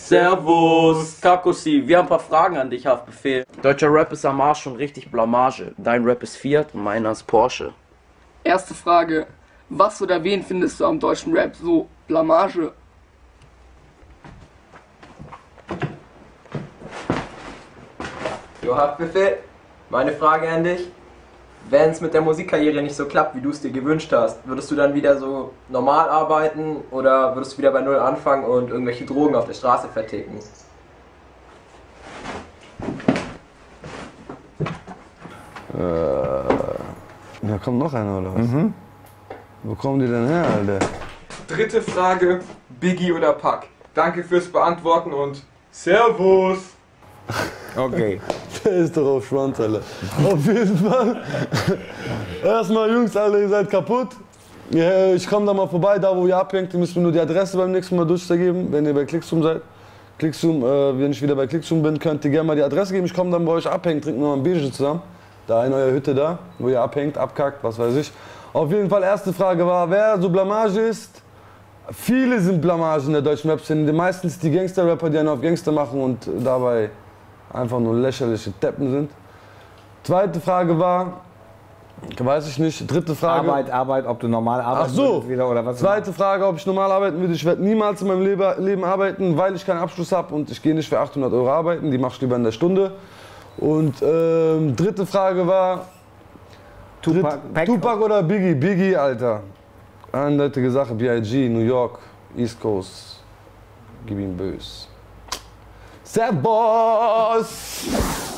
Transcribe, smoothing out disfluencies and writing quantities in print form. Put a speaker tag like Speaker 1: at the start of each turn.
Speaker 1: Servus! Kakosi, wir haben ein paar Fragen an dich, Haftbefehl. Deutscher Rap ist am Arsch schon richtig Blamage. Dein Rap ist Fiat und meiner ist Porsche.
Speaker 2: Erste Frage. Was oder wen findest du am deutschen Rap so Blamage?
Speaker 3: Jo, Haftbefehl, meine Frage an dich. Wenn es mit der Musikkarriere nicht so klappt, wie du es dir gewünscht hast, würdest du dann wieder so normal arbeiten oder würdest du wieder bei Null anfangen und irgendwelche Drogen auf der Straße verticken?
Speaker 4: Da kommt noch einer oder was? Wo kommen die denn her, Alter?
Speaker 5: Dritte Frage, Biggie oder Pac? Danke fürs Beantworten und Servus!
Speaker 6: Okay.
Speaker 4: Der ist doch auf Schwanz, Alter. Auf jeden Fall. Erstmal, Jungs, alle, ihr seid kaputt. Ja, ich komme da mal vorbei, da wo ihr abhängt. Ihr müsst mir nur die Adresse beim nächsten Mal durchgeben, wenn ihr bei Clickzoom seid. Clickzoom, wenn ich wieder bei Clickzoom bin, könnt ihr gerne mal die Adresse geben. Ich komme dann bei euch abhängen, trinken wir mal ein Bierchen zusammen. Da in eurer Hütte da, wo ihr abhängt, abkackt, was weiß ich. Auf jeden Fall, erste Frage war, wer so Blamage ist. Viele sind Blamage in der deutschen Rap-Szene. Meistens die Gangster-Rapper, die einen auf Gangster machen und dabei einfach nur lächerliche Deppen sind. Zweite Frage war, weiß ich nicht, dritte Frage.
Speaker 6: Arbeit, ob du normal arbeiten
Speaker 4: Ach so,
Speaker 6: würdest wieder oder was?
Speaker 4: zweite Frage, ob ich normal arbeiten würde. Ich werde niemals in meinem Leben arbeiten, weil ich keinen Abschluss habe und ich gehe nicht für 800 € arbeiten, die mache ich lieber in der Stunde. Und dritte Frage war, Tupac oder Biggie? Biggie, Alter. Eindeutige Sache, B.I.G., New York, East Coast, gib ihm bös. Servus!